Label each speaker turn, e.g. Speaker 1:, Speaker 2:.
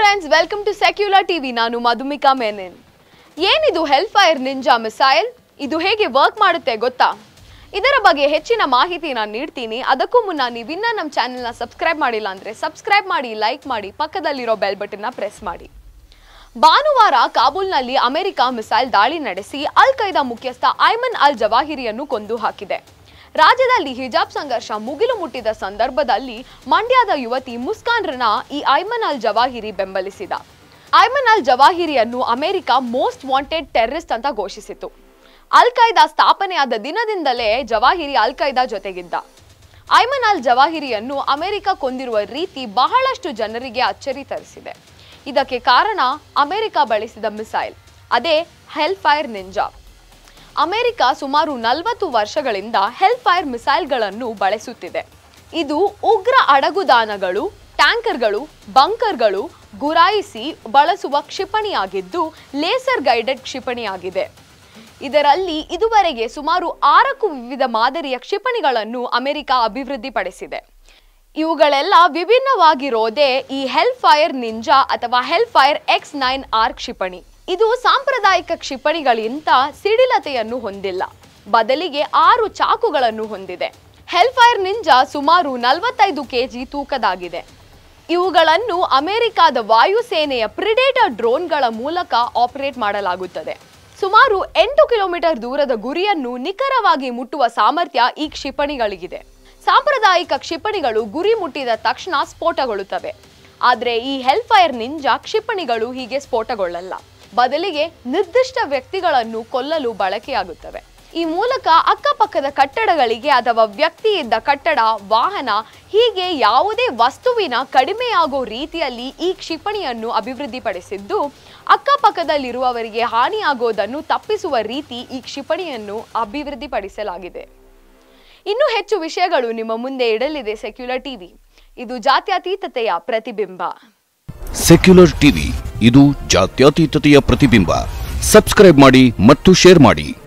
Speaker 1: Friends, welcome to secular TV. ನಾನು ಮಧುಮಿಕಾ ಮೆನನ್. ಏನಿದು ಹೆಲ್ಫೈರ್ ninja missile? ಇದು ಹೇಗೆ ವರ್ಕ್ ಮಾಡುತ್ತೆ ಗೊತ್ತಾ? ಇದರ ಬಗ್ಗೆ ಹೆಚ್ಚಿನ ಮಾಹಿತಿ ನಾನು ನೀಡ್ತೀನಿ. ಅದಕ್ಕೂ ಮುನ್ನ ನೀವಿನ್ನ ನಮ್ಮ ಚಾನೆಲ್ನ ಸಬ್ಸ್ಕ್ರೈಬ್ ಮಾಡಿಲ್ಲ ಅಂದರೆ ಸಬ್ಸ್ಕ್ರೈಬ್ ಮಾಡಿ, ಲೈಕ್ ಮಾಡಿ, ಪಕ್ಕದಲ್ಲಿರೋ ಬೆಲ್ ಬಟನ್ನ ಪ್ರೆಸ್ ಮಾಡಿ. ಭಾನುವಾರ ಕಾಬೂಲ್ನಲ್ಲಿ ಅಮೆರಿಕ ಮಿಸೈಲ್ ದಾಳಿ ನಡೆಸಿ ಅಲ್ ಖೈದಾ ಮುಖ್ಯಸ್ಥ ಐಮನ್ ಅಲ್ ಜವಾಹಿರಿಯನ್ನು ಕೊಂದು ಹಾಕಿದೆ. ರಾಜ್ಯದಲ್ಲಿ ಹಿಜಾಬ್ ಸಂಘರ್ಷ ಮುಗಿಲು ಮುಟ್ಟಿದ ಸಂದರ್ಭದಲ್ಲಿ ಮಂಡ್ಯದ ಯುವತಿ ಮುಸ್ಕಾನ್ ರನ್ನ ಈ ಐಮನ್ ಅಲ್ ಜವಾಹಿರಿ ಬೆಂಬಲಿಸಿದ. ಐಮನ್ ಅಲ್ ಜವಾಹಿರಿಯನ್ನು ಅಮೆರಿಕ ಮೋಸ್ಟ್ ವಾಂಟೆಡ್ ಟೆರರಿಸ್ಟ್ ಅಂತ ಘೋಷಿಸಿತು. ಅಲ್ ಖೈದಾ ಸ್ಥಾಪನೆಯಾದ ದಿನದಿಂದಲೇ ಜವಾಹಿರಿ ಅಲ್ ಖೈದಾ ಜೊತೆಗಿದ್ದ. ಐಮನ್ ಅಲ್ ಜವಾಹಿರಿಯನ್ನು ಅಮೆರಿಕ ಕೊಂದಿರುವ ರೀತಿ ಬಹಳಷ್ಟು ಜನರಿಗೆ ಅಚ್ಚರಿ ತರಿಸಿದೆ. ಇದಕ್ಕೆ ಕಾರಣ ಅಮೆರಿಕ ಬಳಸಿದ ಮಿಸೈಲ್, ಅದೇ ಹೆಲ್ಫೈರ್ ನಿಂಜಾ. ಅಮೆರಿಕ ಸುಮಾರು 40 ವರ್ಷಗಳಿಂದ ಹೆಲ್ಫೈರ್ ಮಿಸೈಲ್ಗಳನ್ನು ಬಳಸುತ್ತಿದೆ. ಇದು ಉಗ್ರ ಅಡಗುದಾಣಗಳು, ಟ್ಯಾಂಕರ್ಗಳು, ಬಂಕರ್ಗಳು ಗುರಾಯಿಸಿ ಬಳಸುವ ಕ್ಷಿಪಣಿಯಾಗಿದ್ದು ಲೇಸರ್ ಗೈಡೆಡ್ ಕ್ಷಿಪಣಿಯಾಗಿದೆ. ಇದರಲ್ಲಿ ಇದುವರೆಗೆ ಸುಮಾರು 6ಕ್ಕೂ ವಿವಿಧ ಮಾದರಿಯ ಕ್ಷಿಪಣಿಗಳನ್ನು ಅಮೆರಿಕ ಅಭಿವೃದ್ಧಿಪಡಿಸಿದೆ. ಇವುಗಳೆಲ್ಲ ವಿಭಿನ್ನವಾಗಿರೋದೇ ಈ ಹೆಲ್ಫೈರ್ ನಿಂಜಾ ಅಥವಾ ಹೆಲ್ಫೈರ್ X9R ಕ್ಷಿಪಣಿ. ಇದು ಸಾಂಪ್ರದಾಯಿಕ ಕ್ಷಿಪಣಿಗಳಿಗಿಂತ ಸಿಡಿಲತೆಯನ್ನು ಹೊಂದಿಲ್ಲ, ಬದಲಿಗೆ 6 ಚಾಕುಗಳನ್ನು ಹೊಂದಿದೆ. ಹೆಲ್ಫೈರ್ ನಿಂಜಾ ಸುಮಾರು 45 kg ತೂಕದಾಗಿದೆ. ಇವುಗಳನ್ನು ಅಮೆರಿಕದ ವಾಯುಸೇನೆಯ ಪ್ರಿಡೇಟರ್ ಡ್ರೋನ್ಗಳ ಮೂಲಕ ಆಪರೇಟ್ ಮಾಡಲಾಗುತ್ತದೆ. ಸುಮಾರು 8 ಕಿಲೋಮೀಟರ್ ದೂರದ ಗುರಿಯನ್ನು ನಿಖರವಾಗಿ ಮುಟ್ಟುವ ಸಾಮರ್ಥ್ಯ ಈ ಕ್ಷಿಪಣಿಗಳಿಗಿದೆ. ಸಾಂಪ್ರದಾಯಿಕ ಕ್ಷಿಪಣಿಗಳು ಗುರಿ ಮುಟ್ಟಿದ ತಕ್ಷಣ ಸ್ಫೋಟಗೊಳ್ಳುತ್ತವೆ. ಆದರೆ ಈ ಹೆಲ್ಫೈರ್ ನಿಂಜಾ ಕ್ಷಿಪಣಿಗಳು ಹೀಗೆ ಸ್ಫೋಟಗೊಳ್ಳಲ್ಲ, ಬದಲಿಗೆ ನಿರ್ದಿಷ್ಟ ವ್ಯಕ್ತಿಗಳನ್ನು ಕೊಲ್ಲಲು ಬಳಕೆಯಾಗುತ್ತವೆ. ಈ ಮೂಲಕ ಅಕ್ಕಪಕ್ಕದ ಕಟ್ಟಡಗಳಿಗೆ ಅಥವಾ ವ್ಯಕ್ತಿ ಇದ್ದ ಕಟ್ಟಡ, ವಾಹನ, ಹೀಗೆ ಯಾವುದೇ ವಸ್ತುವಿನ ಕಡಿಮೆಯಾಗೋ ರೀತಿಯಲ್ಲಿ ಈ ಕ್ಷಿಪಣಿಯನ್ನು ಅಭಿವೃದ್ಧಿಪಡಿಸಿದ್ದು, ಅಕ್ಕಪಕ್ಕದಲ್ಲಿರುವವರಿಗೆ ಹಾನಿಯಾಗೋದನ್ನು ತಪ್ಪಿಸುವ ರೀತಿ ಈ ಕ್ಷಿಪಣಿಯನ್ನು ಅಭಿವೃದ್ಧಿಪಡಿಸಲಾಗಿದೆ. ಇನ್ನೂ ಹೆಚ್ಚು ವಿಷಯಗಳು ನಿಮ್ಮ ಮುಂದೆ ಇಡಲಿದೆ ಸೆಕ್ಯುಲರ್ ಟಿವಿ. ಇದು ಜಾತ್ಯತೀತತೆಯ ಪ್ರತಿಬಿಂಬ.
Speaker 2: ಸೆಕ್ಯುಲರ್ ಟಿವಿ, ಇದು ಜಾತ್ಯತೀತತೆಯ ಪ್ರತಿಬಿಂಬ. ಸಬ್ಸ್ಕ್ರೈಬ್ ಮಾಡಿ ಮತ್ತು ಶೇರ್ ಮಾಡಿ.